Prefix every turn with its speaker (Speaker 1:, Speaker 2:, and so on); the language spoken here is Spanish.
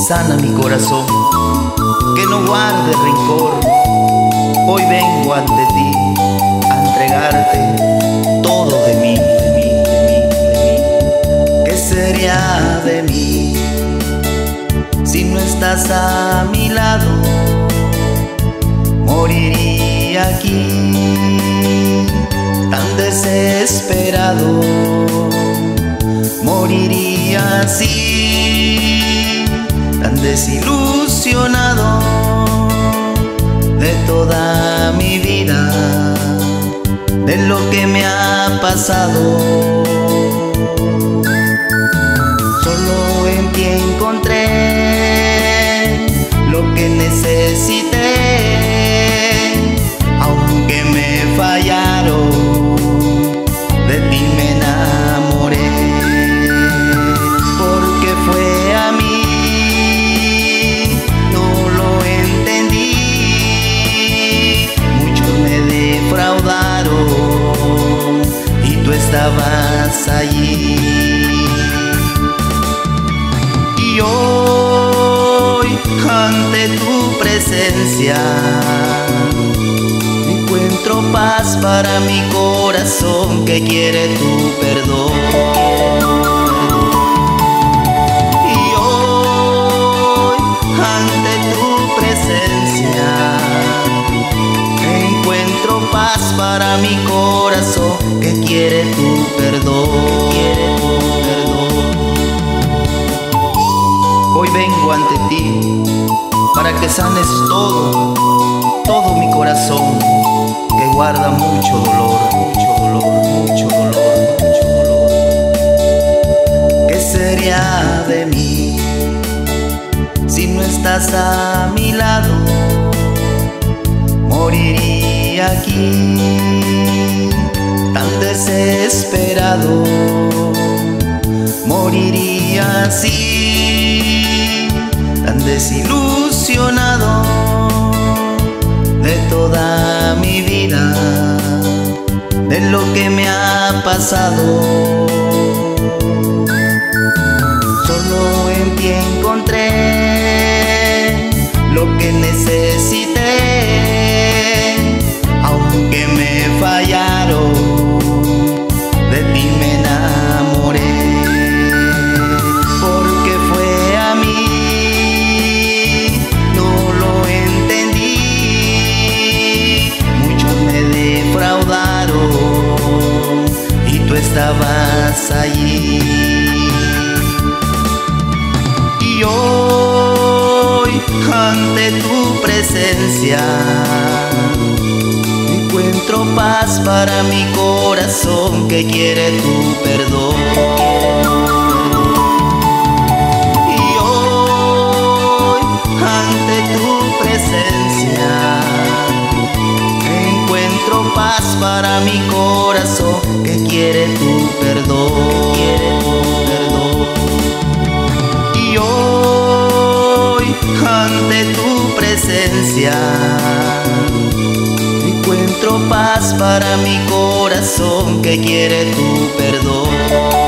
Speaker 1: sana mi corazón, que no guarde rencor. Hoy vengo ante ti a entregarte todo de mí, de mí, de mí, de mí. ¿Qué sería de mí si no estás a mi lado? Moriría aquí tan desesperado, moriría así tan desilusionado de toda mi vida, de lo que me ha pasado. Solo en ti encontré lo que necesité, aunque me fallaron, de ti me enamoré, porque fue a mí, no lo entendí, muchos me defraudaron y tú estabas allí. Y hoy ante tu presencia encuentro paz para mi corazón que quiere tu perdón. Y hoy ante tu presencia encuentro paz para mi corazón que quiere tu perdón. Hoy vengo ante ti para que sanes todo mi corazón, que guarda mucho dolor, mucho dolor, mucho dolor, mucho dolor. ¿Qué sería de mí si no estás a mi lado? Moriría aquí tan desesperado, moriría así tan desilusionado de toda mi vida, de lo que me ha pasado. Solo en ti encontré lo que necesité, aunque me fallaron, de ti me enamoré, porque fue a mí, no lo entendí, muchos me defraudaron y tú estabas allí. Y hoy ante tu presencia encuentro paz para mi corazón que quiere tu perdón. Y hoy ante tu presencia encuentro paz para mi corazón que quiere tu perdón. Y hoy ante tu presencia encuentro paz para mi corazón que quiere tu perdón.